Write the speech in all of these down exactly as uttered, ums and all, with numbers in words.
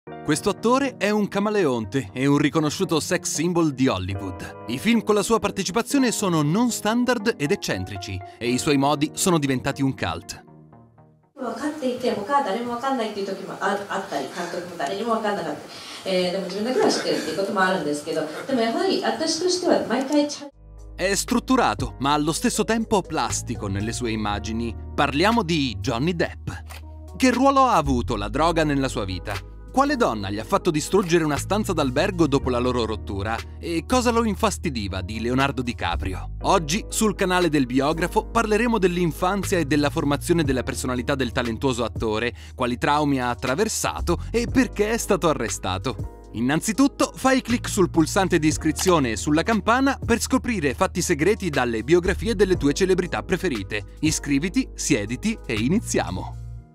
Questo attore è un camaleonte e un riconosciuto sex symbol di Hollywood. I film con la sua partecipazione sono non standard ed eccentrici e i suoi modi sono diventati un cult. 分かっていて他は誰も分かんないっていう時も あ, あったり監督も誰にも分かんなかった、えー、でも自分だけは知ってるっていうこともあるんですけど、でもやはり私としては毎回 È strutturato, ma allo stesso tempo plastico nelle sue immagini. Parliamo di Johnny Depp. Che ruolo ha avuto la droga nella sua vita? Quale donna gli ha fatto distruggere una stanza d'albergo dopo la loro rottura? E cosa lo infastidiva di Leonardo DiCaprio? Oggi, sul canale del biografo, parleremo dell'infanzia e della formazione della personalità del talentuoso attore, quali traumi ha attraversato e perché è stato arrestato. Innanzitutto, fai clic sul pulsante di iscrizione e sulla campana per scoprire fatti segreti dalle biografie delle tue celebrità preferite. Iscriviti, siediti e iniziamo!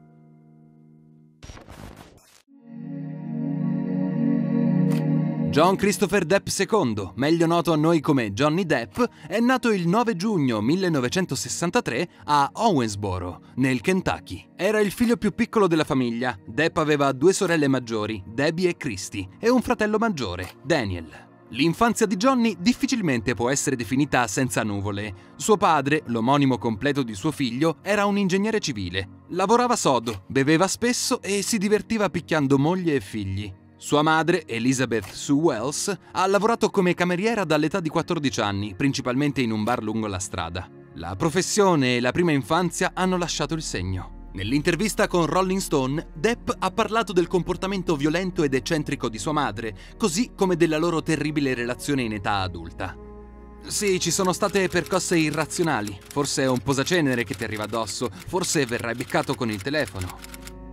John Christopher Depp secondo, meglio noto a noi come Johnny Depp, è nato il nove giugno millenovecentosessantatré a Owensboro, nel Kentucky. Era il figlio più piccolo della famiglia. Depp aveva due sorelle maggiori, Debbie e Christy, e un fratello maggiore, Daniel. L'infanzia di Johnny difficilmente può essere definita senza nuvole. Suo padre, l'omonimo completo di suo figlio, era un ingegnere civile. Lavorava sodo, beveva spesso e si divertiva picchiando moglie e figli. Sua madre, Elizabeth Sue Wells, ha lavorato come cameriera dall'età di quattordici anni, principalmente in un bar lungo la strada. La professione e la prima infanzia hanno lasciato il segno. Nell'intervista con Rolling Stone, Depp ha parlato del comportamento violento ed eccentrico di sua madre, così come della loro terribile relazione in età adulta. Sì, ci sono state percosse irrazionali, forse è un posacenere che ti arriva addosso, forse verrai beccato con il telefono.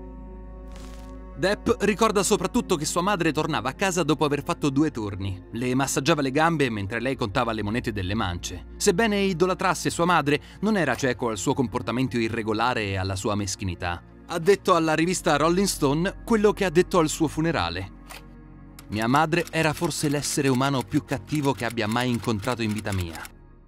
Depp ricorda soprattutto che sua madre tornava a casa dopo aver fatto due turni. Le massaggiava le gambe mentre lei contava le monete delle mance. Sebbene idolatrasse sua madre, non era cieco al suo comportamento irregolare e alla sua meschinità. Ha detto alla rivista Rolling Stone quello che ha detto al suo funerale. Mia madre era forse l'essere umano più cattivo che abbia mai incontrato in vita mia.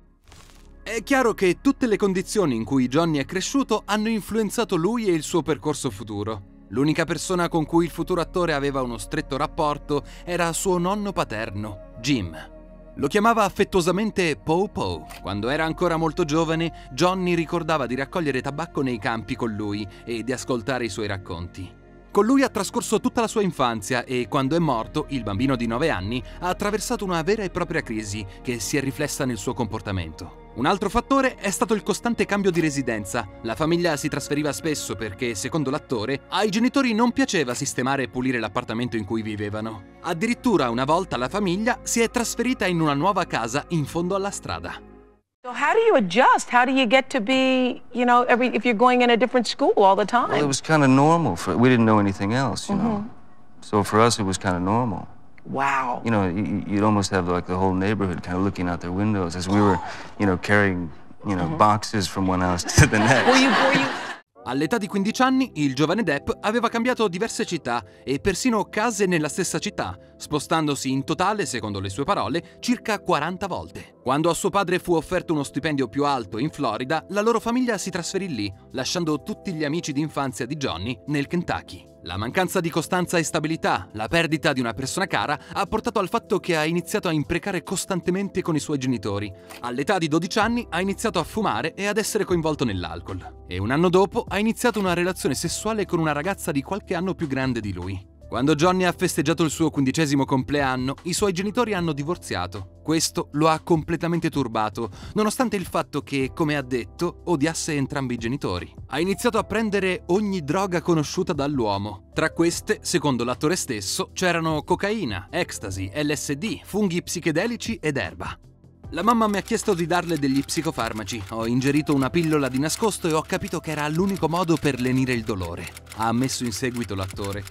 È chiaro che tutte le condizioni in cui Johnny è cresciuto hanno influenzato lui e il suo percorso futuro. L'unica persona con cui il futuro attore aveva uno stretto rapporto era suo nonno paterno, Jim. Lo chiamava affettuosamente Po Po. Quando era ancora molto giovane, Johnny ricordava di raccogliere tabacco nei campi con lui e di ascoltare i suoi racconti. Con lui ha trascorso tutta la sua infanzia e, quando è morto, il bambino di nove anni ha attraversato una vera e propria crisi che si è riflessa nel suo comportamento. Un altro fattore è stato il costante cambio di residenza. La famiglia si trasferiva spesso perché, secondo l'attore, ai genitori non piaceva sistemare e pulire l'appartamento in cui vivevano. Addirittura una volta la famiglia si è trasferita in una nuova casa in fondo alla strada. So how do you adjust? How do you get to be, you know, every if you're going in a different school all the time? Well, it was kind of normal. For, we didn't know anything else, you mm-hmm. know. So for us, it was kind of normal. Wow. You know, you'd almost have like the whole neighborhood kind of looking out their windows as we were, you know, carrying, you know, mm-hmm. boxes from one house to the next. Were you, were you... All'età di quindici anni, il giovane Depp aveva cambiato diverse città e persino case nella stessa città, spostandosi in totale, secondo le sue parole, circa quaranta volte. Quando a suo padre fu offerto uno stipendio più alto in Florida, la loro famiglia si trasferì lì, lasciando tutti gli amici d'infanzia di Johnny nel Kentucky. La mancanza di costanza e stabilità, la perdita di una persona cara, ha portato al fatto che ha iniziato a imprecare costantemente con i suoi genitori. All'età di dodici anni ha iniziato a fumare e ad essere coinvolto nell'alcol. E un anno dopo ha iniziato una relazione sessuale con una ragazza di qualche anno più grande di lui. Quando Johnny ha festeggiato il suo quindicesimo compleanno, i suoi genitori hanno divorziato. Questo lo ha completamente turbato, nonostante il fatto che, come ha detto, odiasse entrambi i genitori. Ha iniziato a prendere ogni droga conosciuta dall'uomo. Tra queste, secondo l'attore stesso, c'erano cocaina, ecstasy, L S D, funghi psichedelici ed erba. La mamma mi ha chiesto di darle degli psicofarmaci. Ho ingerito una pillola di nascosto e ho capito che era l'unico modo per lenire il dolore, ha ammesso in seguito l'attore.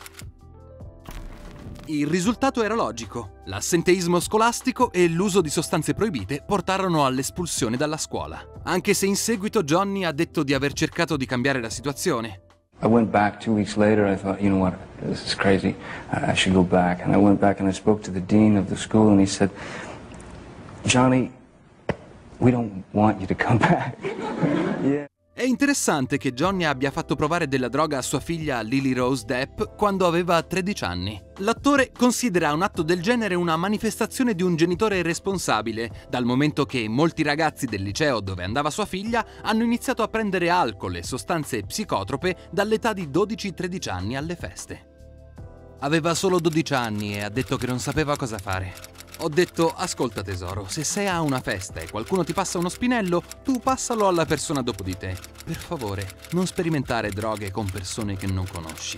Il risultato era logico. L'assenteismo scolastico e l'uso di sostanze proibite portarono all'espulsione dalla scuola. Anche se in seguito Johnny ha detto di aver cercato di cambiare la situazione. I went back two weeks later. I thought, you know what, this is crazy. I should go back. And I went back and I spoke to the dean of the school and he said, Johnny, we don't want you to come back. Yeah. È interessante che Johnny abbia fatto provare della droga a sua figlia Lily Rose Depp quando aveva tredici anni. L'attore considera un atto del genere una manifestazione di un genitore responsabile, dal momento che molti ragazzi del liceo dove andava sua figlia hanno iniziato a prendere alcol e sostanze psicotrope dall'età di dodici tredici anni alle feste. Aveva solo dodici anni e ha detto che non sapeva cosa fare. Ho detto: ascolta tesoro, se sei a una festa e qualcuno ti passa uno spinello, tu passalo alla persona dopo di te. Per favore, non sperimentare droghe con persone che non conosci.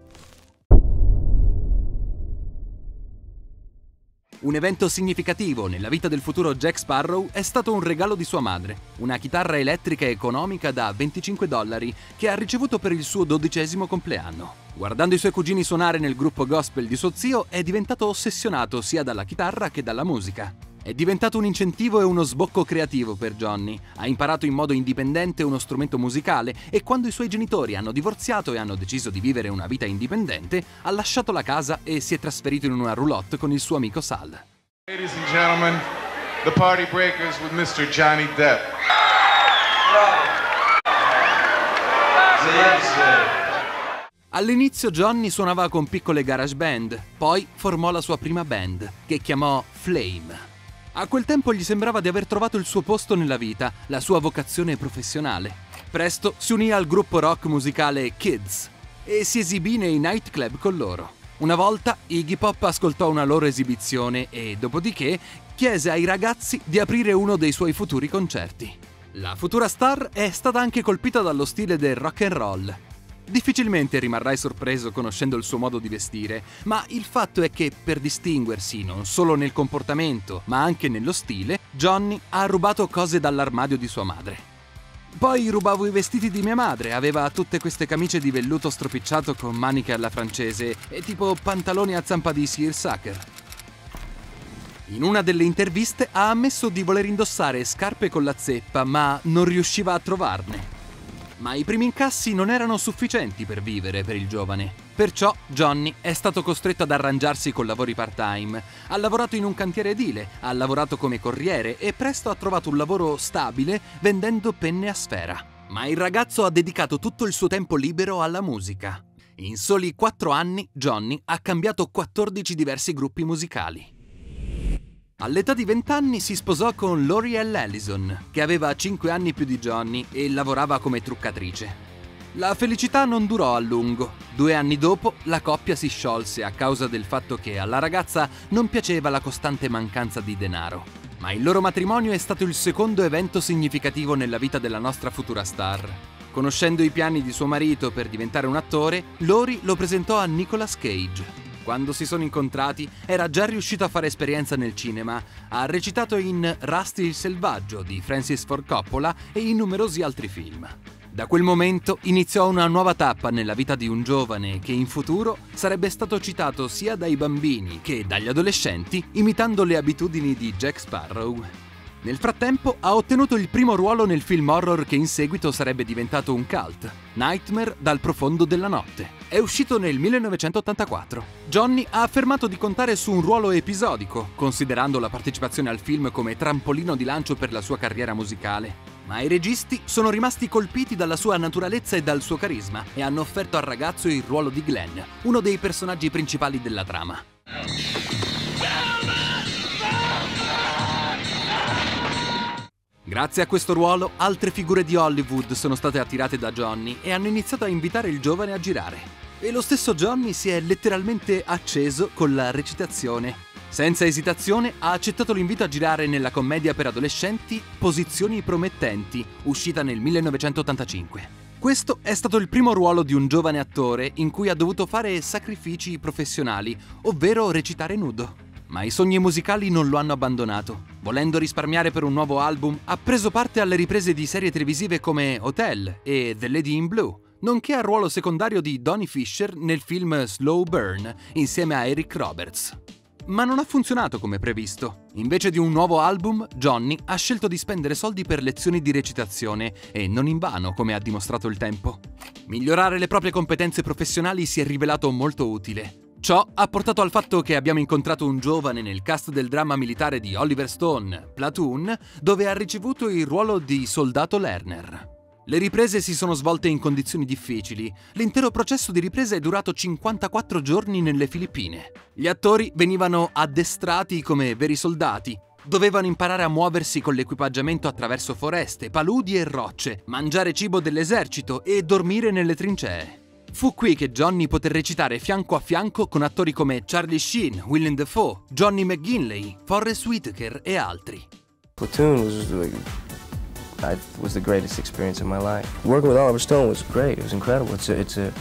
Un evento significativo nella vita del futuro Jack Sparrow è stato un regalo di sua madre, una chitarra elettrica economica da venticinque dollari che ha ricevuto per il suo dodicesimo compleanno. Guardando i suoi cugini suonare nel gruppo gospel di suo zio, è diventato ossessionato sia dalla chitarra che dalla musica. È diventato un incentivo e uno sbocco creativo per Johnny. Ha imparato in modo indipendente uno strumento musicale e quando i suoi genitori hanno divorziato e hanno deciso di vivere una vita indipendente, ha lasciato la casa e si è trasferito in una roulotte con il suo amico Sal. Ladies and gentlemen, the Party Breakers with mister Johnny Depp. All'inizio Johnny suonava con piccole garage band, poi formò la sua prima band, che chiamò Flame. A quel tempo gli sembrava di aver trovato il suo posto nella vita, la sua vocazione professionale. Presto si unì al gruppo rock musicale Kids e si esibì nei nightclub con loro. Una volta Iggy Pop ascoltò una loro esibizione e, dopodiché, chiese ai ragazzi di aprire uno dei suoi futuri concerti. La futura star è stata anche colpita dallo stile del rock and roll. Difficilmente rimarrai sorpreso conoscendo il suo modo di vestire, ma il fatto è che per distinguersi non solo nel comportamento, ma anche nello stile, Johnny ha rubato cose dall'armadio di sua madre. Poi rubavo i vestiti di mia madre, aveva tutte queste camicie di velluto stropicciato con maniche alla francese e tipo pantaloni a zampa di seersucker. In una delle interviste ha ammesso di voler indossare scarpe con la zeppa, ma non riusciva a trovarne. Ma i primi incassi non erano sufficienti per vivere per il giovane. Perciò Johnny è stato costretto ad arrangiarsi con lavori part-time. Ha lavorato in un cantiere edile, ha lavorato come corriere e presto ha trovato un lavoro stabile vendendo penne a sfera. Ma il ragazzo ha dedicato tutto il suo tempo libero alla musica. In soli quattro anni Johnny ha cambiato quattordici diversi gruppi musicali. All'età di venti anni si sposò con L'Oreal Ellison, che aveva cinque anni più di Johnny e lavorava come truccatrice. La felicità non durò a lungo. Due anni dopo la coppia si sciolse a causa del fatto che alla ragazza non piaceva la costante mancanza di denaro. Ma il loro matrimonio è stato il secondo evento significativo nella vita della nostra futura star. Conoscendo i piani di suo marito per diventare un attore, Lori lo presentò a Nicolas Cage. Quando si sono incontrati era già riuscito a fare esperienza nel cinema, ha recitato in Rusty il selvaggio di Francis Ford Coppola e in numerosi altri film. Da quel momento iniziò una nuova tappa nella vita di un giovane che in futuro sarebbe stato citato sia dai bambini che dagli adolescenti imitando le abitudini di Jack Sparrow. Nel frattempo ha ottenuto il primo ruolo nel film horror che in seguito sarebbe diventato un cult, Nightmare dal profondo della notte. È uscito nel millenovecentottantaquattro. Johnny ha affermato di contare su un ruolo episodico, considerando la partecipazione al film come trampolino di lancio per la sua carriera musicale. Ma i registi sono rimasti colpiti dalla sua naturalezza e dal suo carisma e hanno offerto al ragazzo il ruolo di Glenn, uno dei personaggi principali della trama. Grazie a questo ruolo, altre figure di Hollywood sono state attirate da Johnny e hanno iniziato a invitare il giovane a girare. E lo stesso Johnny si è letteralmente acceso con la recitazione. Senza esitazione ha accettato l'invito a girare nella commedia per adolescenti Posizioni promettenti, uscita nel millenovecentottantacinque. Questo è stato il primo ruolo di un giovane attore in cui ha dovuto fare sacrifici professionali, ovvero recitare nudo. Ma i sogni musicali non lo hanno abbandonato. Volendo risparmiare per un nuovo album, ha preso parte alle riprese di serie televisive come Hotel e The Lady in Blue, nonché al ruolo secondario di Donnie Fisher nel film Slow Burn, insieme a Eric Roberts. Ma non ha funzionato come previsto. Invece di un nuovo album, Johnny ha scelto di spendere soldi per lezioni di recitazione, e non invano, come ha dimostrato il tempo. Migliorare le proprie competenze professionali si è rivelato molto utile. Ciò ha portato al fatto che abbiamo incontrato un giovane nel cast del dramma militare di Oliver Stone, Platoon, dove ha ricevuto il ruolo di soldato Lerner. Le riprese si sono svolte in condizioni difficili. L'intero processo di ripresa è durato cinquantaquattro giorni nelle Filippine. Gli attori venivano addestrati come veri soldati. Dovevano imparare a muoversi con l'equipaggiamento attraverso foreste, paludi e rocce, mangiare cibo dell'esercito e dormire nelle trincee. Fu qui che Johnny poté recitare fianco a fianco con attori come Charlie Sheen, Willem Dafoe, Johnny McGinley, Forrest Whitaker e altri. Platoon was like, I was the greatest experience of my life. Working with Oliver Stone was great. It was incredible. It's a, it's a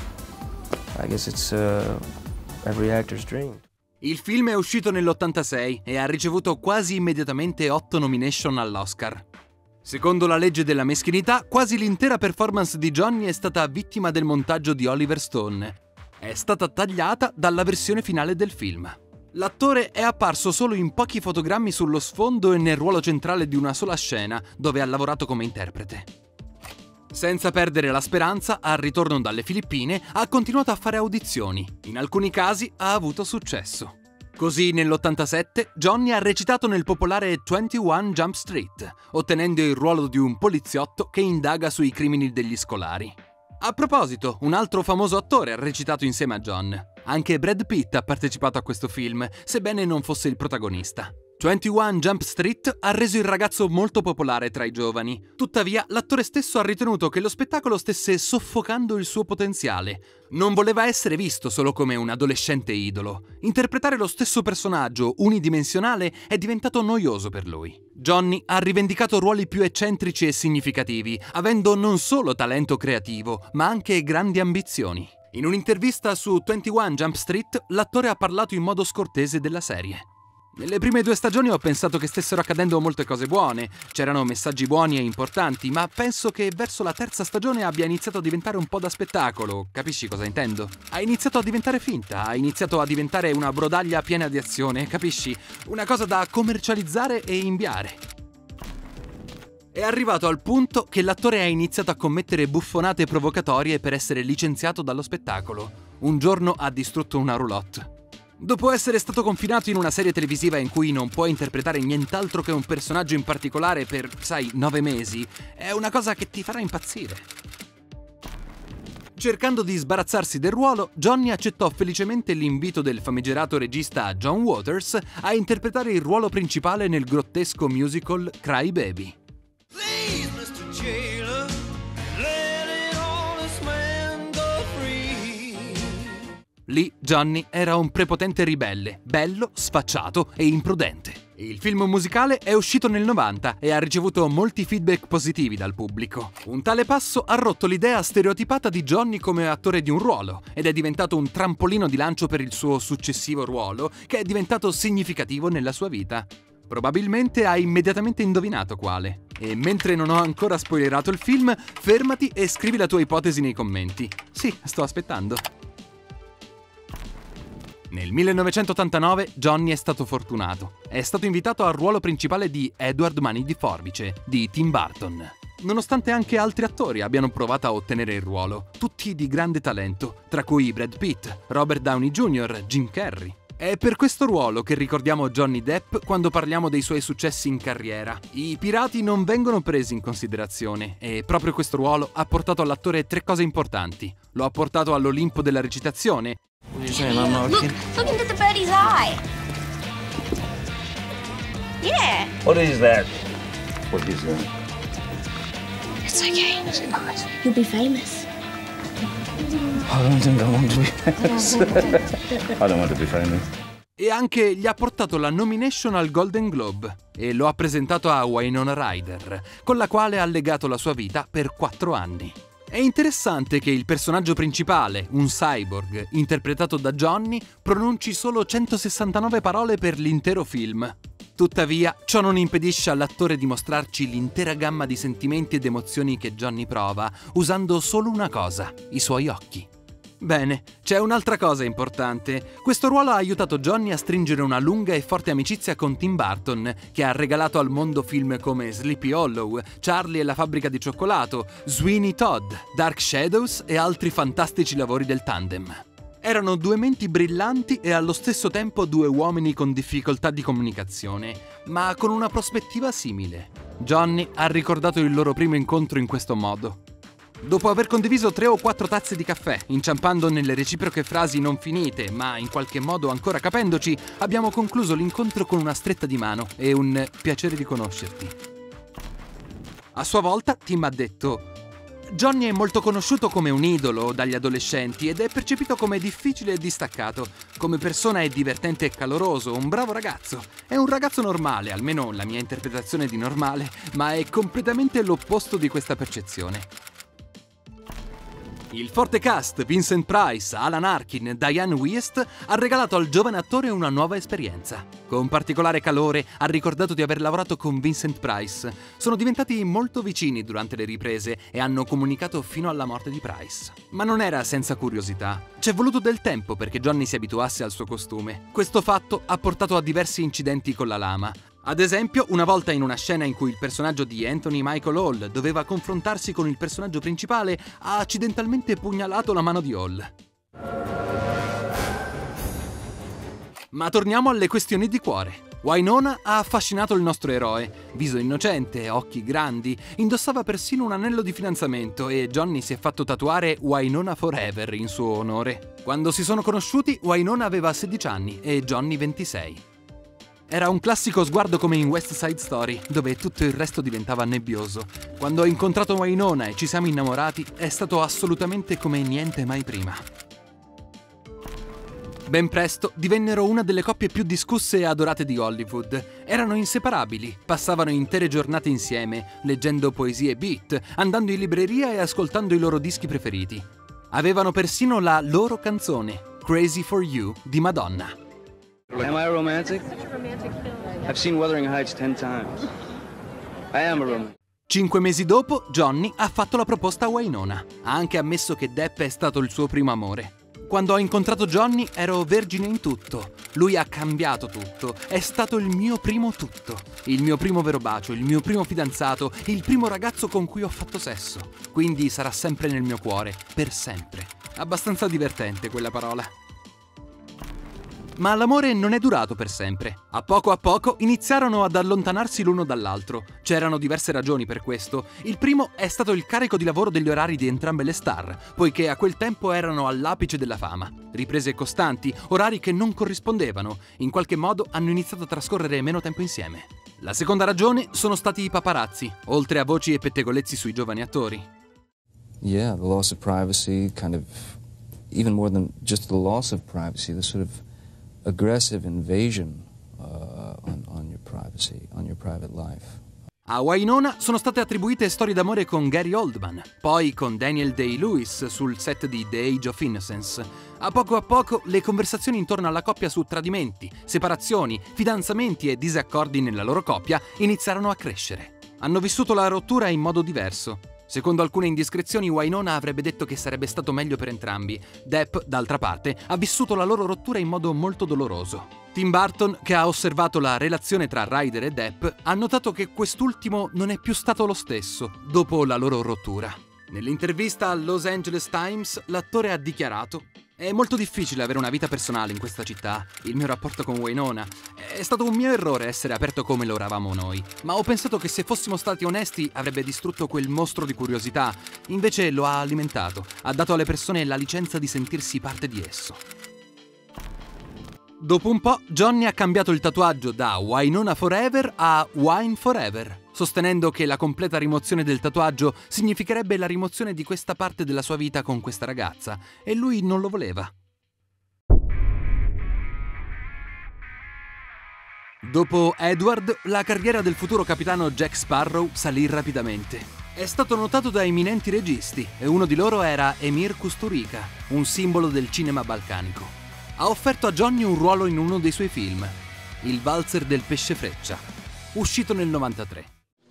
I guess it's uh, every actor's dream. Il film è uscito nell'ottantasei e ha ricevuto quasi immediatamente otto nomination all'Oscar. Secondo la legge della meschinità, quasi l'intera performance di Johnny è stata vittima del montaggio di Oliver Stone. È stata tagliata dalla versione finale del film. L'attore è apparso solo in pochi fotogrammi sullo sfondo e nel ruolo centrale di una sola scena, dove ha lavorato come interprete. Senza perdere la speranza, al ritorno dalle Filippine ha continuato a fare audizioni. In alcuni casi ha avuto successo. Così nell'ottantasette Johnny ha recitato nel popolare ventuno Jump Street, ottenendo il ruolo di un poliziotto che indaga sui crimini degli scolari. A proposito, un altro famoso attore ha recitato insieme a John. Anche Brad Pitt ha partecipato a questo film, sebbene non fosse il protagonista. ventuno Jump Street ha reso il ragazzo molto popolare tra i giovani. Tuttavia, l'attore stesso ha ritenuto che lo spettacolo stesse soffocando il suo potenziale. Non voleva essere visto solo come un adolescente idolo. Interpretare lo stesso personaggio unidimensionale è diventato noioso per lui. Johnny ha rivendicato ruoli più eccentrici e significativi, avendo non solo talento creativo, ma anche grandi ambizioni. In un'intervista su ventuno Jump Street, l'attore ha parlato in modo scortese della serie. Nelle prime due stagioni ho pensato che stessero accadendo molte cose buone, c'erano messaggi buoni e importanti, ma penso che verso la terza stagione abbia iniziato a diventare un po' da spettacolo, capisci cosa intendo? Ha iniziato a diventare finta, ha iniziato a diventare una brodaglia piena di azione, capisci? Una cosa da commercializzare e inviare. È arrivato al punto che l'attore ha iniziato a commettere buffonate provocatorie per essere licenziato dallo spettacolo. Un giorno ha distrutto una roulotte. Dopo essere stato confinato in una serie televisiva in cui non può interpretare nient'altro che un personaggio in particolare per, sai, nove mesi, è una cosa che ti farà impazzire. Cercando di sbarazzarsi del ruolo, Johnny accettò felicemente l'invito del famigerato regista John Waters a interpretare il ruolo principale nel grottesco musical Cry Baby. Please, mister Jailer, let it honest man go free. Lì Johnny era un prepotente ribelle, bello, sfacciato e imprudente. Il film musicale è uscito nel novanta e ha ricevuto molti feedback positivi dal pubblico. Un tale passo ha rotto l'idea stereotipata di Johnny come attore di un ruolo ed è diventato un trampolino di lancio per il suo successivo ruolo, che è diventato significativo nella sua vita. Probabilmente hai immediatamente indovinato quale. E mentre non ho ancora spoilerato il film, fermati e scrivi la tua ipotesi nei commenti. Sì, sto aspettando. Nel millenovecentottantanove Johnny è stato fortunato. È stato invitato al ruolo principale di Edward Mani di Forbice, di Tim Burton. Nonostante anche altri attori abbiano provato a ottenere il ruolo, tutti di grande talento, tra cui Brad Pitt, Robert Downey junior, Jim Carrey. È per questo ruolo che ricordiamo Johnny Depp quando parliamo dei suoi successi in carriera. I pirati non vengono presi in considerazione e proprio questo ruolo ha portato all'attore tre cose importanti. Lo ha portato all'Olimpo della recitazione. What are you saying? I'm not Look, kidding. look into the birdie's eye. Yeah. What is that? What is that? It's okay. Is it nice? You'll be famous. I don't think I want to be famous. I don't want to be famous. E anche gli ha portato la nomination al Golden Globe e lo ha presentato a Winona Ryder, con la quale ha legato la sua vita per quattro anni. È interessante che il personaggio principale, un cyborg, interpretato da Johnny, pronunci solo centosessantanove parole per l'intero film. Tuttavia, ciò non impedisce all'attore di mostrarci l'intera gamma di sentimenti ed emozioni che Johnny prova, usando solo una cosa, i suoi occhi. Bene, c'è un'altra cosa importante. Questo ruolo ha aiutato Johnny a stringere una lunga e forte amicizia con Tim Burton, che ha regalato al mondo film come Sleepy Hollow, Charlie e la fabbrica di cioccolato, Sweeney Todd, Dark Shadows e altri fantastici lavori del tandem. Erano due menti brillanti e allo stesso tempo due uomini con difficoltà di comunicazione, ma con una prospettiva simile. Johnny ha ricordato il loro primo incontro in questo modo. Dopo aver condiviso tre o quattro tazze di caffè, inciampando nelle reciproche frasi non finite, ma in qualche modo ancora capendoci, abbiamo concluso l'incontro con una stretta di mano e un piacere di conoscerti. A sua volta, Tim ha detto: Johnny è molto conosciuto come un idolo dagli adolescenti ed è percepito come difficile e distaccato. Come persona è divertente e caloroso, un bravo ragazzo. È un ragazzo normale, almeno la mia interpretazione di normale, ma è completamente l'opposto di questa percezione. Il forte cast, Vincent Price, Alan Arkin, Diane Wiest, ha regalato al giovane attore una nuova esperienza. Con particolare calore ha ricordato di aver lavorato con Vincent Price. Sono diventati molto vicini durante le riprese e hanno comunicato fino alla morte di Price. Ma non era senza curiosità. C'è voluto del tempo perché Johnny si abituasse al suo costume. Questo fatto ha portato a diversi incidenti con la lama. Ad esempio, una volta in una scena in cui il personaggio di Anthony Michael Hall doveva confrontarsi con il personaggio principale, ha accidentalmente pugnalato la mano di Hall. Ma torniamo alle questioni di cuore. Wynonna ha affascinato il nostro eroe. Viso innocente, occhi grandi, indossava persino un anello di fidanzamento e Johnny si è fatto tatuare Wynonna Forever in suo onore. Quando si sono conosciuti, Wynonna aveva sedici anni e Johnny ventisei. Era un classico sguardo come in West Side Story, dove tutto il resto diventava nebbioso. Quando ho incontrato Wynonna e ci siamo innamorati, è stato assolutamente come niente mai prima. Ben presto divennero una delle coppie più discusse e adorate di Hollywood. Erano inseparabili, passavano intere giornate insieme, leggendo poesie e beat, andando in libreria e ascoltando i loro dischi preferiti. Avevano persino la loro canzone, Crazy for You, di Madonna. Am I romantic? I've seen Wuthering Heights ten times. I am a romantic. Cinque mesi dopo, Johnny ha fatto la proposta a Wynonna. Ha anche ammesso che Depp è stato il suo primo amore. Quando ho incontrato Johnny ero vergine in tutto. Lui ha cambiato tutto. È stato il mio primo tutto. Il mio primo vero bacio, il mio primo fidanzato, il primo ragazzo con cui ho fatto sesso. Quindi sarà sempre nel mio cuore, per sempre. Abbastanza divertente quella parola. Ma l'amore non è durato per sempre. A poco a poco iniziarono ad allontanarsi l'uno dall'altro. C'erano diverse ragioni per questo. Il primo è stato il carico di lavoro degli orari di entrambe le star, poiché a quel tempo erano all'apice della fama. Riprese costanti, orari che non corrispondevano. In qualche modo hanno iniziato a trascorrere meno tempo insieme. La seconda ragione sono stati i paparazzi, oltre a voci e pettegolezzi sui giovani attori. Yeah, the loss of privacy, kind of, even more than just the loss of privacy, the sort of aggressive invasion uh, on, on your privacy, on your private life. A Wynonna sono state attribuite storie d'amore con Gary Oldman, poi con Daniel Day-Lewis sul set di The Age of Innocence. A poco a poco le conversazioni intorno alla coppia su tradimenti, separazioni, fidanzamenti e disaccordi nella loro coppia iniziarono a crescere. Hanno vissuto la rottura in modo diverso. Secondo alcune indiscrezioni, Wynonna avrebbe detto che sarebbe stato meglio per entrambi. Depp, d'altra parte, ha vissuto la loro rottura in modo molto doloroso. Tim Burton, che ha osservato la relazione tra Ryder e Depp, ha notato che quest'ultimo non è più stato lo stesso dopo la loro rottura. Nell'intervista al Los Angeles Times, l'attore ha dichiarato: «È molto difficile avere una vita personale in questa città. Il mio rapporto con Wynonna è stato un mio errore essere aperto come lo eravamo noi. Ma ho pensato che se fossimo stati onesti avrebbe distrutto quel mostro di curiosità. Invece lo ha alimentato. Ha dato alle persone la licenza di sentirsi parte di esso». Dopo un po', Johnny ha cambiato il tatuaggio da Wynonna Forever a Wine Forever, sostenendo che la completa rimozione del tatuaggio significherebbe la rimozione di questa parte della sua vita con questa ragazza, e lui non lo voleva. Dopo Edward, la carriera del futuro capitano Jack Sparrow salì rapidamente. È stato notato da eminenti registi, e uno di loro era Emir Kusturica, un simbolo del cinema balcanico. Ha offerto a Johnny un ruolo in uno dei suoi film, Il valzer del pesce freccia, uscito nel novantatré.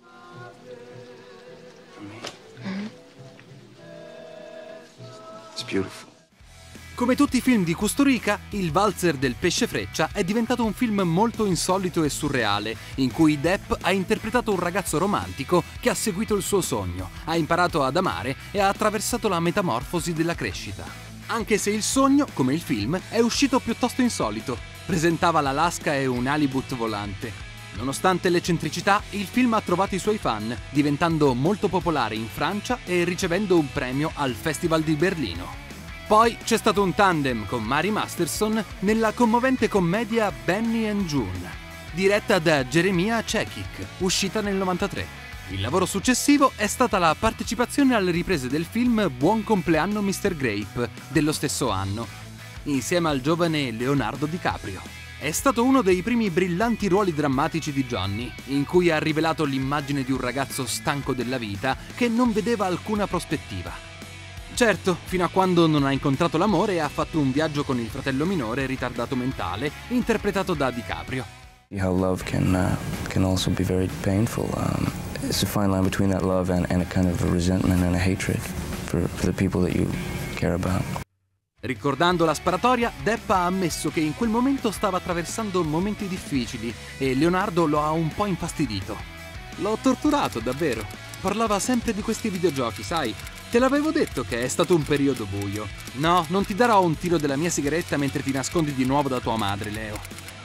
It's beautiful. Come tutti i film di Kusturica, Il valzer del pesce freccia è diventato un film molto insolito e surreale, in cui Depp ha interpretato un ragazzo romantico che ha seguito il suo sogno, ha imparato ad amare e ha attraversato la metamorfosi della crescita. Anche se il sogno, come il film, è uscito piuttosto insolito. Presentava l'Alaska e un halibut volante. Nonostante l'eccentricità, il film ha trovato i suoi fan, diventando molto popolare in Francia e ricevendo un premio al Festival di Berlino. Poi c'è stato un tandem con Mary Masterson nella commovente commedia Benny and June, diretta da Jeremiah Chekik, uscita nel novantatré. Il lavoro successivo è stata la partecipazione alle riprese del film Buon compleanno mister Grape dello stesso anno, insieme al giovane Leonardo DiCaprio. È stato uno dei primi brillanti ruoli drammatici di Johnny, in cui ha rivelato l'immagine di un ragazzo stanco della vita che non vedeva alcuna prospettiva. Certo, fino a quando non ha incontrato l'amore e ha fatto un viaggio con il fratello minore ritardato mentale, interpretato da DiCaprio. How love can uh, can also be very painful. Um, it's a fine line between that love and, and a kind of a resentment and a hatred for, for the people that you care about. Ricordando la sparatoria, Depp ha ammesso che in quel momento stava attraversando momenti difficili e Leonardo lo ha un po' infastidito. L'ho torturato, davvero. Parlava sempre di questi videogiochi, sai? Te l'avevo detto che è stato un periodo buio. No, non ti darò un tiro della mia sigaretta mentre ti nascondi di nuovo da tua madre, Leo.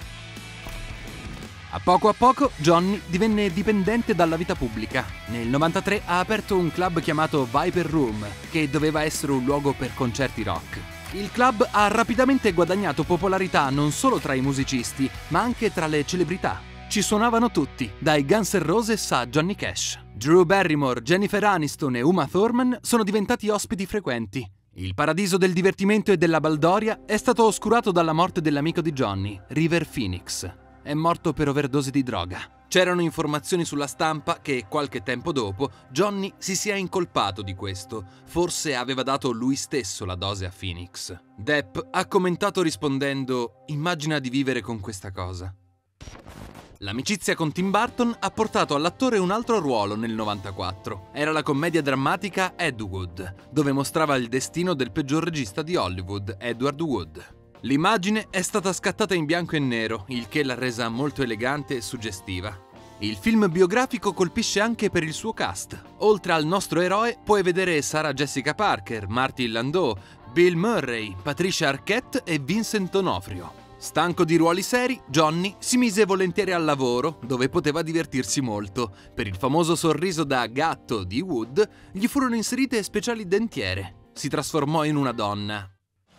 A poco a poco Johnny divenne dipendente dalla vita pubblica. Nel novantatré ha aperto un club chiamato Viper Room, che doveva essere un luogo per concerti rock. Il club ha rapidamente guadagnato popolarità non solo tra i musicisti, ma anche tra le celebrità. Ci suonavano tutti, dai Guns N' Roses a Johnny Cash. Drew Barrymore, Jennifer Aniston e Uma Thurman sono diventati ospiti frequenti. Il paradiso del divertimento e della baldoria è stato oscurato dalla morte dell'amico di Johnny, River Phoenix. È morto per overdose di droga. C'erano informazioni sulla stampa che, qualche tempo dopo, Johnny si sia incolpato di questo. Forse aveva dato lui stesso la dose a Phoenix. Depp ha commentato rispondendo: "Immagina di vivere con questa cosa". L'amicizia con Tim Burton ha portato all'attore un altro ruolo nel novantaquattro. Era la commedia drammatica Ed Wood, dove mostrava il destino del peggior regista di Hollywood, Edward Wood. L'immagine è stata scattata in bianco e nero, il che l'ha resa molto elegante e suggestiva. Il film biografico colpisce anche per il suo cast. Oltre al nostro eroe puoi vedere Sarah Jessica Parker, Martin Landau, Bill Murray, Patricia Arquette e Vincent D'Onofrio. Stanco di ruoli seri, Johnny si mise volentieri al lavoro, dove poteva divertirsi molto. Per il famoso sorriso da gatto di Wood gli furono inserite speciali dentiere. Si trasformò in una donna.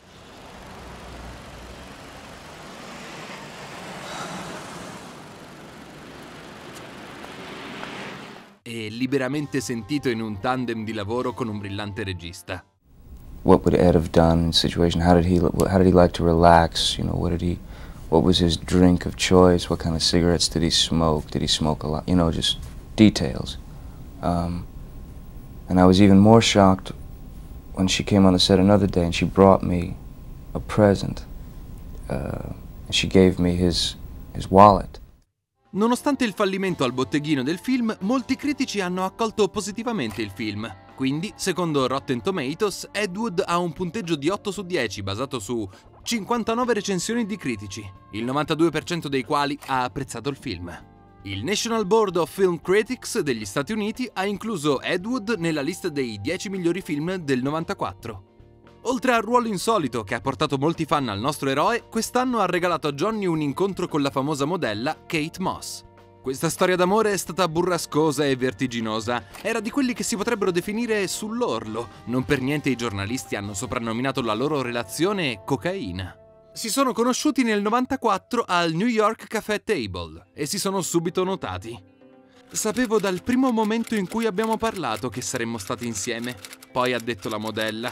E liberamente sentito in un tandem di lavoro con un brillante regista. What would Ed have done in a situation? How did he how did he like to relax? You know, what did he what was his drink of choice? What kind of cigarettes did he smoke? Did he smoke a lot? You know, just details. Um, and I was even more shocked when she came on the set another day and she brought me a present. Uh, and she gave me his his wallet. Nonostante il fallimento al botteghino del film, molti critici hanno accolto positivamente il film. Quindi, secondo Rotten Tomatoes, Ed Wood ha un punteggio di otto su dieci basato su cinquantanove recensioni di critici, il novantadue per cento dei quali ha apprezzato il film. Il National Board of Film Critics degli Stati Uniti ha incluso Ed Wood nella lista dei dieci migliori film del novantaquattro. Oltre al ruolo insolito che ha portato molti fan al nostro eroe, quest'anno ha regalato a Johnny un incontro con la famosa modella Kate Moss. Questa storia d'amore è stata burrascosa e vertiginosa. Era di quelli che si potrebbero definire sull'orlo. Non per niente i giornalisti hanno soprannominato la loro relazione cocaina. Si sono conosciuti nel novantaquattro al New York Café Table e si sono subito notati. Sapevo dal primo momento in cui abbiamo parlato che saremmo stati insieme, poi ha detto la modella.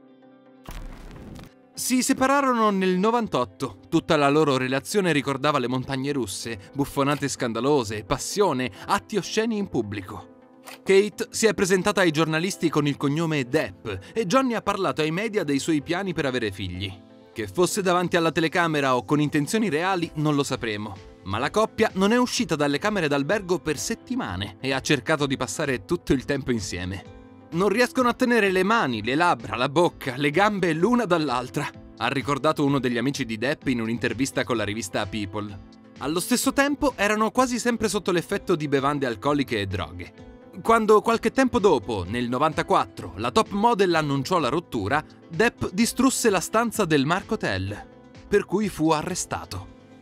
Si separarono nel novantotto. Tutta la loro relazione ricordava le montagne russe, buffonate scandalose, passione, atti osceni in pubblico. Kate si è presentata ai giornalisti con il cognome Depp e Johnny ha parlato ai media dei suoi piani per avere figli. Che fosse davanti alla telecamera o con intenzioni reali non lo sapremo, ma la coppia non è uscita dalle camere d'albergo per settimane e ha cercato di passare tutto il tempo insieme. Non riescono a tenere le mani, le labbra, la bocca, le gambe l'una dall'altra, ha ricordato uno degli amici di Depp in un'intervista con la rivista People. Allo stesso tempo erano quasi sempre sotto l'effetto di bevande alcoliche e droghe. Quando qualche tempo dopo, nel novantaquattro, la top model annunciò la rottura, Depp distrusse la stanza del Mark Hotel, per cui fu arrestato.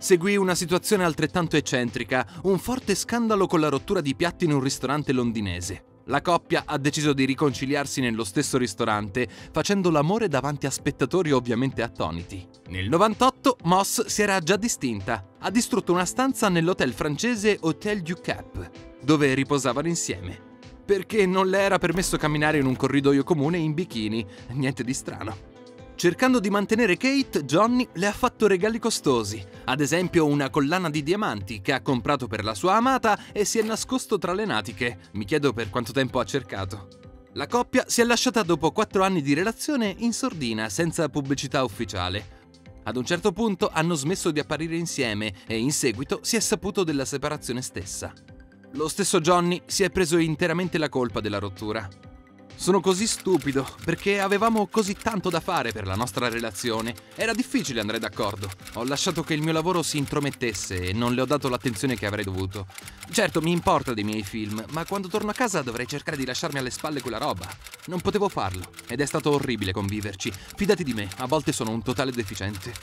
Seguì una situazione altrettanto eccentrica, un forte scandalo con la rottura di piatti in un ristorante londinese. La coppia ha deciso di riconciliarsi nello stesso ristorante, facendo l'amore davanti a spettatori ovviamente attoniti. Nel novantotto Moss si era già distinta. Ha distrutto una stanza nell'hotel francese Hôtel du Cap, dove riposavano insieme, perché non le era permesso camminare in un corridoio comune in bikini, niente di strano. Cercando di mantenere Kate, Johnny le ha fatto regali costosi, ad esempio una collana di diamanti che ha comprato per la sua amata e si è nascosto tra le natiche. Mi chiedo per quanto tempo ha cercato. La coppia si è lasciata dopo quattro anni di relazione in sordina, senza pubblicità ufficiale. Ad un certo punto hanno smesso di apparire insieme e in seguito si è saputo della separazione stessa. Lo stesso Johnny si è preso interamente la colpa della rottura. Sono così stupido, perché avevamo così tanto da fare per la nostra relazione. Era difficile andare d'accordo. Ho lasciato che il mio lavoro si intromettesse e non le ho dato l'attenzione che avrei dovuto. Certo, mi importa dei miei film, ma quando torno a casa dovrei cercare di lasciarmi alle spalle quella roba. Non potevo farlo, ed è stato orribile conviverci. Fidati di me, a volte sono un totale deficiente.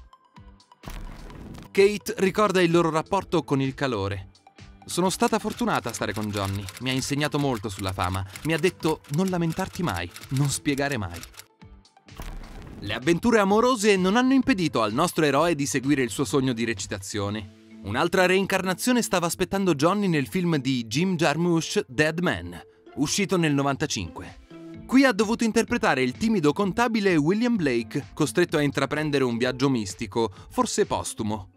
Kate ricorda il loro rapporto con il calore. Sono stata fortunata a stare con Johnny, mi ha insegnato molto sulla fama, mi ha detto non lamentarti mai, non spiegare mai. Le avventure amorose non hanno impedito al nostro eroe di seguire il suo sogno di recitazione. Un'altra reincarnazione stava aspettando Johnny nel film di Jim Jarmusch Dead Man, uscito nel novantacinque. Qui ha dovuto interpretare il timido contabile William Blake, costretto a intraprendere un viaggio mistico, forse postumo.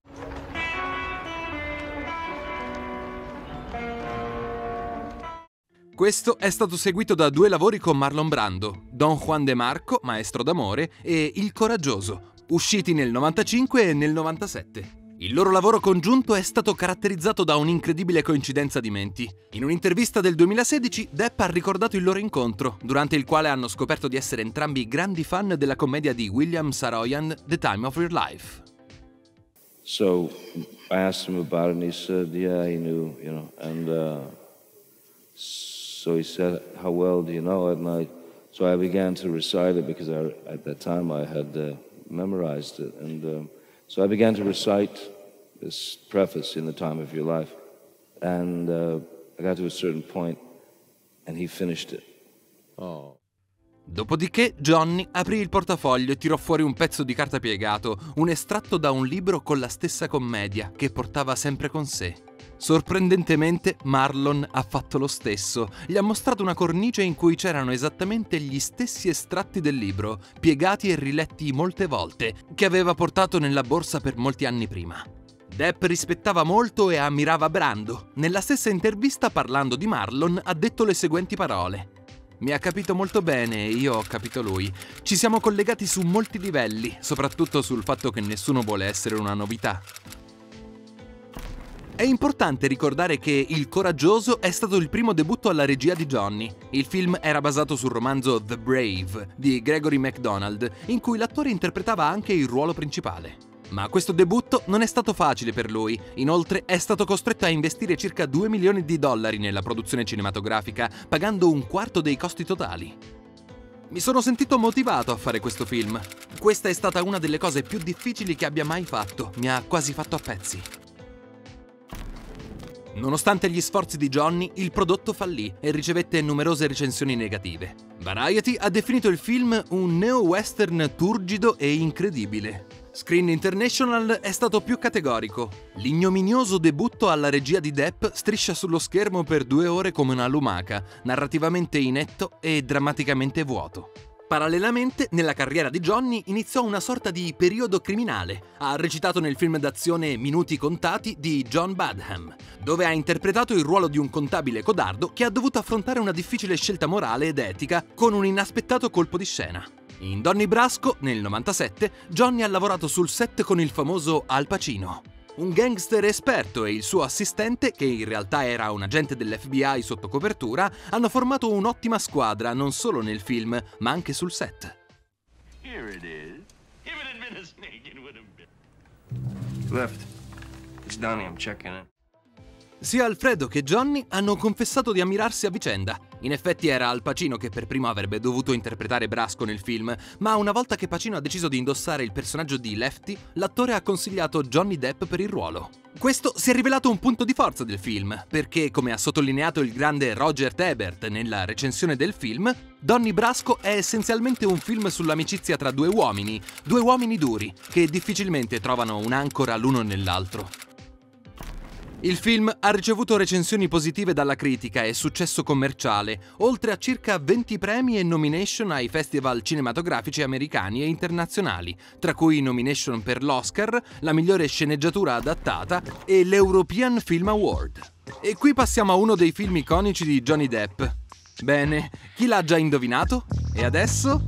Questo è stato seguito da due lavori con Marlon Brando, Don Juan de Marco, Maestro d'amore, e Il coraggioso, usciti nel novantacinque e nel novantasette. Il loro lavoro congiunto è stato caratterizzato da un'incredibile coincidenza di menti. In un'intervista del duemilasedici, Depp ha ricordato il loro incontro, durante il quale hanno scoperto di essere entrambi grandi fan della commedia di William Saroyan, The Time of Your Life. So I asked him about it and he said, yeah, he knew, you know, and uh, so he said, how well do you know it? And I, so I began to recite it because I, at that time I had uh, memorized it. And um, so I began to recite this preface in The Time of Your Life. And uh, I got to a certain point and he finished it. Oh. Dopodiché Johnny aprì il portafoglio e tirò fuori un pezzo di carta piegato, un estratto da un libro con la stessa commedia che portava sempre con sé. Sorprendentemente Marlon ha fatto lo stesso, gli ha mostrato una cornice in cui c'erano esattamente gli stessi estratti del libro, piegati e riletti molte volte, che aveva portato nella borsa per molti anni prima. Depp rispettava molto e ammirava Brando. Nella stessa intervista, parlando di Marlon, ha detto le seguenti parole: mi ha capito molto bene e io ho capito lui. Ci siamo collegati su molti livelli, soprattutto sul fatto che nessuno vuole essere una novità. È importante ricordare che Il coraggioso è stato il primo debutto alla regia di Johnny. Il film era basato sul romanzo The Brave di Gregory MacDonald, in cui l'attore interpretava anche il ruolo principale. Ma questo debutto non è stato facile per lui, inoltre è stato costretto a investire circa due milioni di dollari nella produzione cinematografica, pagando un quarto dei costi totali. Mi sono sentito motivato a fare questo film. Questa è stata una delle cose più difficili che abbia mai fatto, mi ha quasi fatto a pezzi. Nonostante gli sforzi di Johnny, il prodotto fallì e ricevette numerose recensioni negative. Variety ha definito il film un neo-western turgido e incredibile. Screen International è stato più categorico. L'ignominioso debutto alla regia di Depp striscia sullo schermo per due ore come una lumaca, narrativamente inetto e drammaticamente vuoto. Parallelamente, nella carriera di Johnny iniziò una sorta di periodo criminale. Ha recitato nel film d'azione Minuti contati di John Badham, dove ha interpretato il ruolo di un contabile codardo che ha dovuto affrontare una difficile scelta morale ed etica con un inaspettato colpo di scena. In Donnie Brasco, nel novantasette, Johnny ha lavorato sul set con il famoso Al Pacino. Un gangster esperto e il suo assistente, che in realtà era un agente dell'F B I sotto copertura, hanno formato un'ottima squadra non solo nel film, ma anche sul set. Here it is. If it had been a snake, it would have been. Left. It's Donnie, I'm checking it. Sia Alfredo che Johnny hanno confessato di ammirarsi a vicenda. In effetti era Al Pacino che per primo avrebbe dovuto interpretare Brasco nel film, ma una volta che Pacino ha deciso di indossare il personaggio di Lefty, l'attore ha consigliato Johnny Depp per il ruolo. Questo si è rivelato un punto di forza del film, perché, come ha sottolineato il grande Roger Ebert nella recensione del film, Donnie Brasco è essenzialmente un film sull'amicizia tra due uomini, due uomini duri, che difficilmente trovano un'ancora l'uno nell'altro. Il film ha ricevuto recensioni positive dalla critica e successo commerciale, oltre a circa venti premi e nomination ai festival cinematografici americani e internazionali, tra cui nomination per l'Oscar, la migliore sceneggiatura adattata e l'European Film Award. E qui passiamo a uno dei film iconici di Johnny Depp. Bene, chi l'ha già indovinato? E adesso?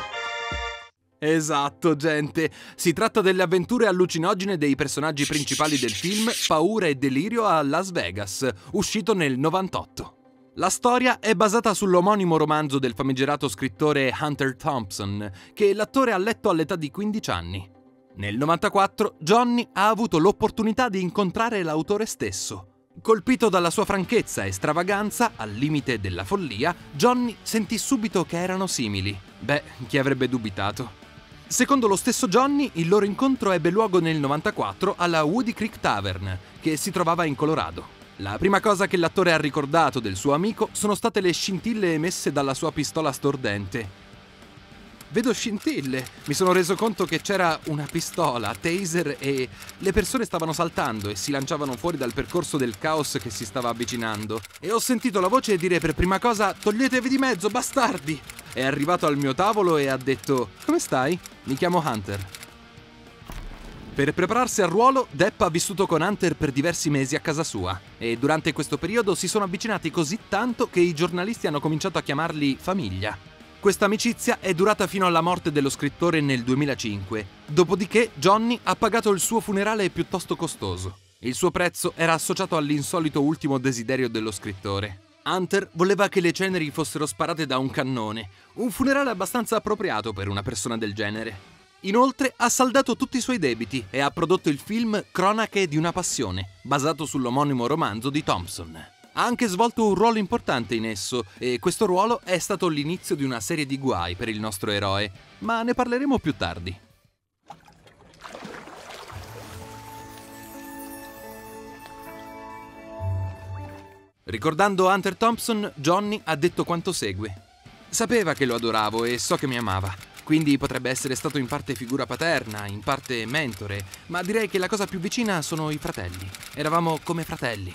Esatto, gente. Si tratta delle avventure allucinogene dei personaggi principali del film Paura e delirio a Las Vegas, uscito nel novantotto. La storia è basata sull'omonimo romanzo del famigerato scrittore Hunter Thompson, che l'attore ha letto all'età di quindici anni. Nel novantaquattro Johnny ha avuto l'opportunità di incontrare l'autore stesso. Colpito dalla sua franchezza e stravaganza, al limite della follia, Johnny sentì subito che erano simili. Beh, chi avrebbe dubitato? Secondo lo stesso Johnny, il loro incontro ebbe luogo nel novantaquattro alla Woody Creek Tavern, che si trovava in Colorado. La prima cosa che l'attore ha ricordato del suo amico sono state le scintille emesse dalla sua pistola stordente. Vedo scintille, mi sono reso conto che c'era una pistola, taser e le persone stavano saltando e si lanciavano fuori dal percorso del caos che si stava avvicinando. E ho sentito la voce dire per prima cosa: toglietevi di mezzo, bastardi! È arrivato al mio tavolo e ha detto: come stai? Mi chiamo Hunter. Per prepararsi al ruolo, Depp ha vissuto con Hunter per diversi mesi a casa sua e durante questo periodo si sono avvicinati così tanto che i giornalisti hanno cominciato a chiamarli famiglia. Questa amicizia è durata fino alla morte dello scrittore nel duemilacinque, dopodiché Johnny ha pagato il suo funerale piuttosto costoso. Il suo prezzo era associato all'insolito ultimo desiderio dello scrittore. Hunter voleva che le ceneri fossero sparate da un cannone, un funerale abbastanza appropriato per una persona del genere. Inoltre ha saldato tutti i suoi debiti e ha prodotto il film Cronache di una passione, basato sull'omonimo romanzo di Thompson. Ha anche svolto un ruolo importante in esso e questo ruolo è stato l'inizio di una serie di guai per il nostro eroe, ma ne parleremo più tardi. Ricordando Hunter Thompson, Johnny ha detto quanto segue. Sapeva che lo adoravo e so che mi amava, quindi potrebbe essere stato in parte figura paterna, in parte mentore, ma direi che la cosa più vicina sono i fratelli. Eravamo come fratelli.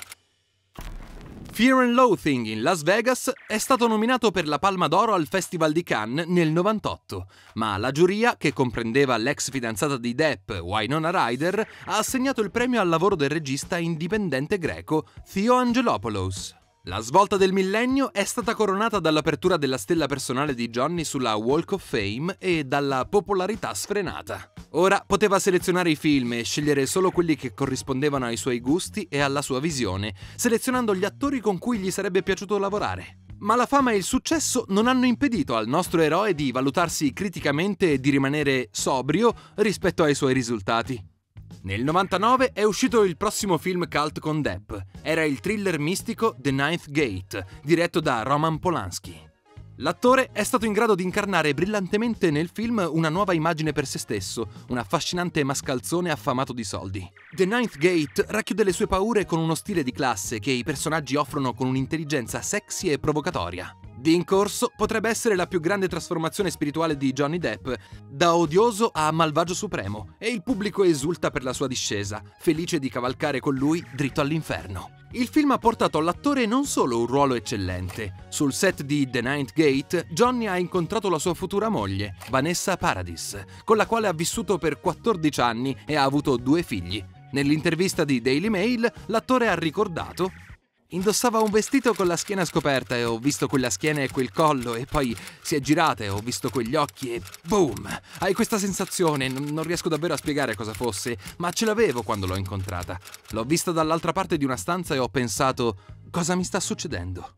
Fear and Loathing in Las Vegas è stato nominato per la Palma d'Oro al Festival di Cannes nel novantotto, ma la giuria, che comprendeva l'ex fidanzata di Depp, Winona Ryder, ha assegnato il premio al lavoro del regista indipendente greco Theo Angelopoulos. La svolta del millennio è stata coronata dall'apertura della stella personale di Johnny sulla Walk of Fame e dalla popolarità sfrenata. Ora poteva selezionare i film e scegliere solo quelli che corrispondevano ai suoi gusti e alla sua visione, selezionando gli attori con cui gli sarebbe piaciuto lavorare. Ma la fama e il successo non hanno impedito al nostro eroe di valutarsi criticamente e di rimanere sobrio rispetto ai suoi risultati. Nel novantanove è uscito il prossimo film cult con Depp. Era il thriller mistico The Ninth Gate, diretto da Roman Polanski. L'attore è stato in grado di incarnare brillantemente nel film una nuova immagine per se stesso, un affascinante mascalzone affamato di soldi. The Ninth Gate racchiude le sue paure con uno stile di classe che i personaggi offrono con un'intelligenza sexy e provocatoria. Di in corso potrebbe essere la più grande trasformazione spirituale di Johnny Depp, da odioso a malvagio supremo, e il pubblico esulta per la sua discesa, felice di cavalcare con lui dritto all'inferno. Il film ha portato all'attore non solo un ruolo eccellente. Sul set di The Ninth Gate, Johnny ha incontrato la sua futura moglie, Vanessa Paradis, con la quale ha vissuto per quattordici anni e ha avuto due figli. Nell'intervista di Daily Mail, l'attore ha ricordato: indossava un vestito con la schiena scoperta e ho visto quella schiena e quel collo e poi si è girata e ho visto quegli occhi e boom! Hai questa sensazione, non riesco davvero a spiegare cosa fosse, ma ce l'avevo quando l'ho incontrata. L'ho vista dall'altra parte di una stanza e ho pensato: cosa mi sta succedendo?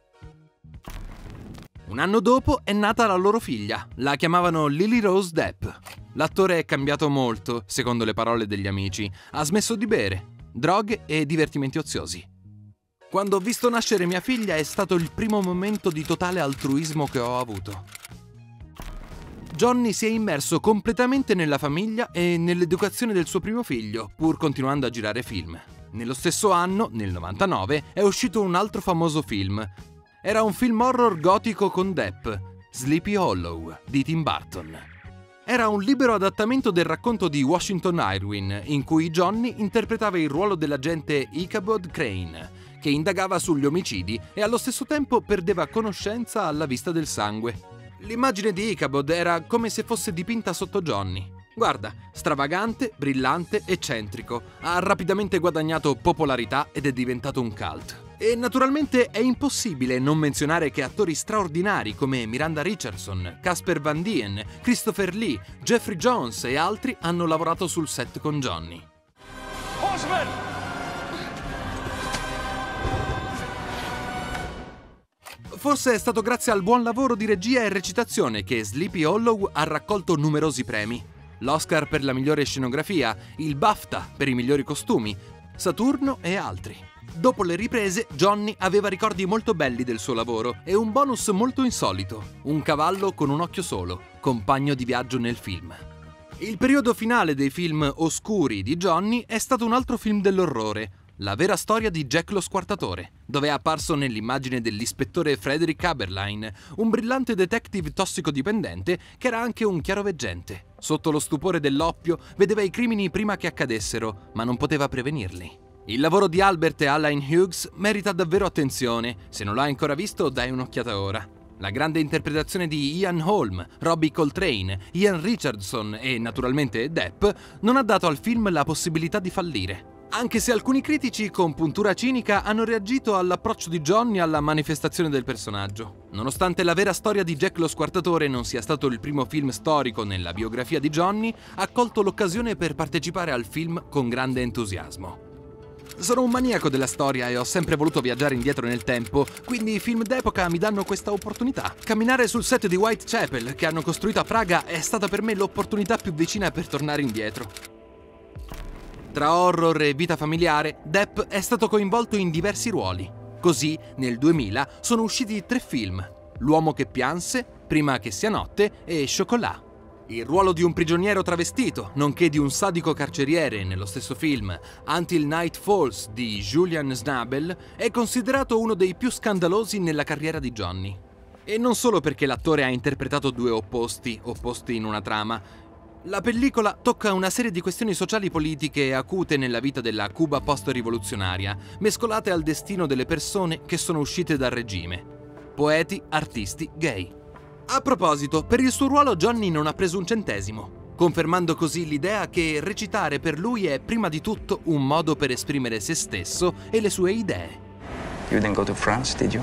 Un anno dopo è nata la loro figlia, la chiamavano Lily Rose Depp. L'attore è cambiato molto, secondo le parole degli amici, ha smesso di bere, droghe e divertimenti oziosi. Quando ho visto nascere mia figlia è stato il primo momento di totale altruismo che ho avuto. Johnny si è immerso completamente nella famiglia e nell'educazione del suo primo figlio, pur continuando a girare film. Nello stesso anno, nel novantanove, è uscito un altro famoso film. Era un film horror gotico con Depp, Sleepy Hollow, di Tim Burton. Era un libero adattamento del racconto di Washington Irwin, in cui Johnny interpretava il ruolo dell'agente Ichabod Crane, che indagava sugli omicidi e allo stesso tempo perdeva conoscenza alla vista del sangue. L'immagine di Ichabod era come se fosse dipinta sotto Johnny. Guarda, stravagante, brillante, eccentrico, ha rapidamente guadagnato popolarità ed è diventato un cult. E naturalmente è impossibile non menzionare che attori straordinari come Miranda Richardson, Casper Van Dien, Christopher Lee, Jeffrey Jones e altri hanno lavorato sul set con Johnny. Horseman! Forse è stato grazie al buon lavoro di regia e recitazione che Sleepy Hollow ha raccolto numerosi premi. L'Oscar per la migliore scenografia, il BAFTA per i migliori costumi, Saturno e altri. Dopo le riprese, Johnny aveva ricordi molto belli del suo lavoro e un bonus molto insolito: un cavallo con un occhio solo, compagno di viaggio nel film. Il periodo finale dei film oscuri di Johnny è stato un altro film dell'orrore, La vera storia di Jack lo Squartatore, dove è apparso nell'immagine dell'ispettore Frederick Aberline, un brillante detective tossicodipendente che era anche un chiaroveggente. Sotto lo stupore dell'oppio vedeva i crimini prima che accadessero, ma non poteva prevenirli. Il lavoro di Albert e Alain Hughes merita davvero attenzione. Se non l'hai ancora visto, dai un'occhiata ora. La grande interpretazione di Ian Holm, Robbie Coltrane, Ian Richardson e naturalmente Depp non ha dato al film la possibilità di fallire. Anche se alcuni critici con puntura cinica hanno reagito all'approccio di Johnny alla manifestazione del personaggio. Nonostante La vera storia di Jack lo Squartatore non sia stato il primo film storico nella biografia di Johnny, ha colto l'occasione per partecipare al film con grande entusiasmo. Sono un maniaco della storia e ho sempre voluto viaggiare indietro nel tempo, quindi i film d'epoca mi danno questa opportunità. Camminare sul set di Whitechapel, che hanno costruito a Praga, è stata per me l'opportunità più vicina per tornare indietro. Tra horror e vita familiare, Depp è stato coinvolto in diversi ruoli. Così, nel duemila, sono usciti tre film: L'uomo che pianse, Prima che sia notte e Chocolat. Il ruolo di un prigioniero travestito, nonché di un sadico carceriere nello stesso film, Until Night Falls di Julian Schnabel, è considerato uno dei più scandalosi nella carriera di Johnny. E non solo perché l'attore ha interpretato due opposti, opposti in una trama. La pellicola tocca una serie di questioni sociali politiche acute nella vita della Cuba post-rivoluzionaria, mescolate al destino delle persone che sono uscite dal regime. Poeti, artisti, gay. A proposito, per il suo ruolo Johnny non ha preso un centesimo, confermando così l'idea che recitare per lui è prima di tutto un modo per esprimere se stesso e le sue idee. You didn't go to France, did you?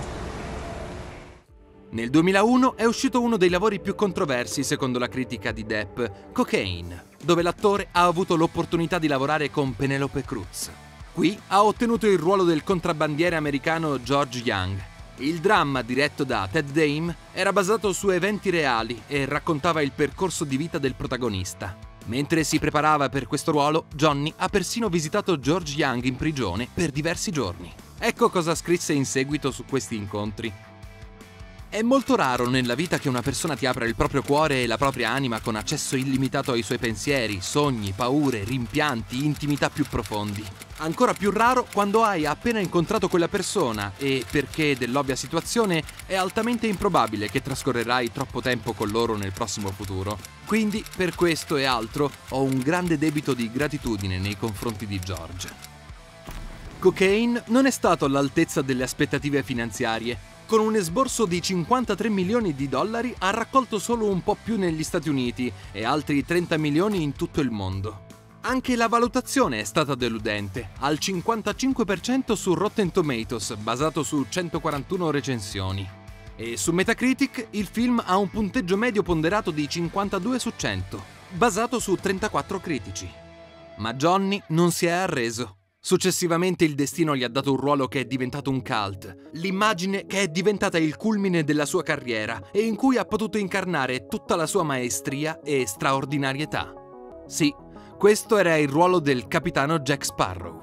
Nel duemilauno è uscito uno dei lavori più controversi secondo la critica di Depp, Cocaine, dove l'attore ha avuto l'opportunità di lavorare con Penelope Cruz. Qui ha ottenuto il ruolo del contrabbandiere americano George Young. Il dramma, diretto da Ted Dame, era basato su eventi reali e raccontava il percorso di vita del protagonista. Mentre si preparava per questo ruolo, Johnny ha persino visitato George Young in prigione per diversi giorni. Ecco cosa scrisse in seguito su questi incontri. È molto raro nella vita che una persona ti apra il proprio cuore e la propria anima con accesso illimitato ai suoi pensieri, sogni, paure, rimpianti, intimità più profondi. Ancora più raro quando hai appena incontrato quella persona e, perché dell'ovvia situazione, è altamente improbabile che trascorrerai troppo tempo con loro nel prossimo futuro. Quindi, per questo e altro, ho un grande debito di gratitudine nei confronti di George. Cocaine non è stato all'altezza delle aspettative finanziarie. Con un esborso di cinquantatré milioni di dollari ha raccolto solo un po' più negli Stati Uniti e altri trenta milioni in tutto il mondo. Anche la valutazione è stata deludente, al cinquantacinque per cento su Rotten Tomatoes, basato su centoquarantuno recensioni. E su Metacritic il film ha un punteggio medio ponderato di cinquantadue su cento, basato su trentaquattro critici. Ma Johnny non si è arreso. Successivamente il destino gli ha dato un ruolo che è diventato un cult, l'immagine che è diventata il culmine della sua carriera e in cui ha potuto incarnare tutta la sua maestria e straordinarietà. Sì, questo era il ruolo del capitano Jack Sparrow.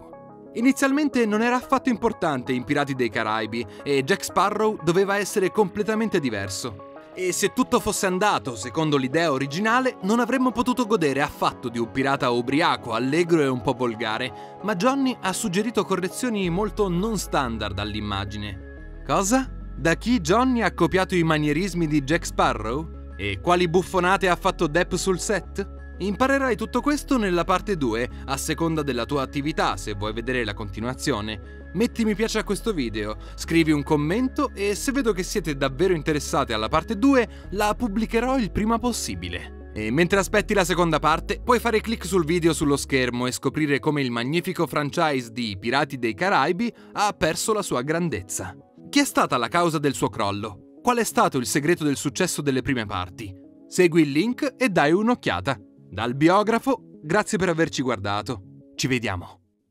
Inizialmente non era affatto importante in Pirati dei Caraibi e Jack Sparrow doveva essere completamente diverso. E se tutto fosse andato secondo l'idea originale, non avremmo potuto godere affatto di un pirata ubriaco, allegro e un po' volgare, ma Johnny ha suggerito correzioni molto non standard all'immagine. Cosa? Da chi Johnny ha copiato i manierismi di Jack Sparrow? E quali buffonate ha fatto Depp sul set? Imparerai tutto questo nella parte due, a seconda della tua attività, se vuoi vedere la continuazione. Metti mi piace a questo video, scrivi un commento e se vedo che siete davvero interessati alla parte due, la pubblicherò il prima possibile. E mentre aspetti la seconda parte, puoi fare clic sul video sullo schermo e scoprire come il magnifico franchise di Pirati dei Caraibi ha perso la sua grandezza. Chi è stata la causa del suo crollo? Qual è stato il segreto del successo delle prime parti? Segui il link e dai un'occhiata. Dal biografo, grazie per averci guardato. Ci vediamo.